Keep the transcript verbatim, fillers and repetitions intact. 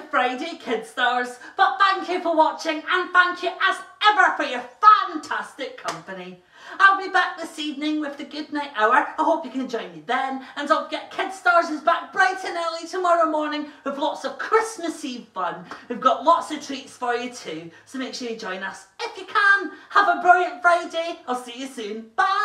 Friday, Kid Stars, but thank you for watching and thank you as ever for your fantastic company. I'll be back this evening with the Good Night Hour. I hope you can join me then. And don't forget, Kid Stars is back bright and early tomorrow morning with lots of Christmas Eve fun. We've got lots of treats for you too, so make sure you join us if you can. Have a brilliant Friday. I'll see you soon. Bye.